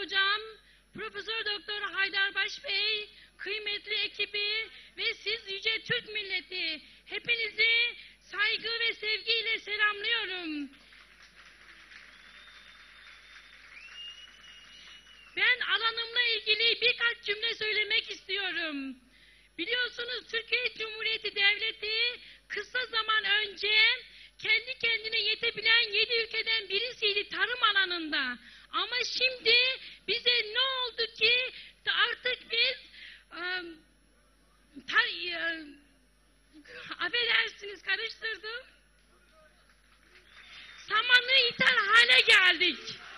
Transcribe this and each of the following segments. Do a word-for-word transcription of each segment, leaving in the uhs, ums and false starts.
hocam, Profesör Doktor Haydarbaş Bey, kıymetli ekibi ve siz yüce Türk milleti, hepinizi saygı ve sevgiyle selamlıyorum. Ben alanımla ilgili birkaç cümle söylemek istiyorum. Biliyorsunuz Türkiye Cumhuriyeti Devleti kısa zaman önce kendi kendine yetebilen yedi ülkeden birisiydi tarım alanında. Ama şimdi bize ne oldu ki artık biz um, tar, uh, affedersiniz karıştırdım. Samanı ithal hale geldik.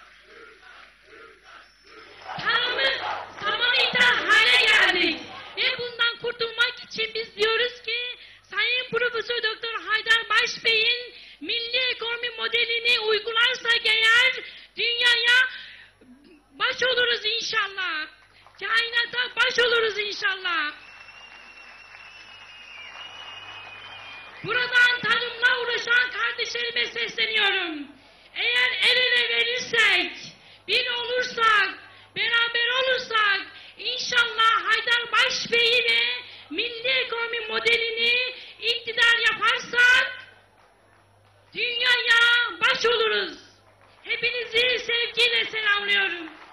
Tarımı, samanı ithal hale geldik. Ve bundan kurtulmak için biz diyoruz ki Sayın Profesör Doktor Haydarbaş Bey'in milli ekonomi modelini uygularsak eğer dünyaya baş oluruz inşallah. Kainata baş oluruz inşallah. Buradan tarımla uğraşan kardeşlerime sesleniyorum. Eğer el ele verirsek, bir olursak, beraber olursak inşallah Haydarbaş Bey'i ve milli ekonomi modelini iktidar yaparsak dünyaya baş oluruz. Hepinizi sevgiyle selamlıyorum.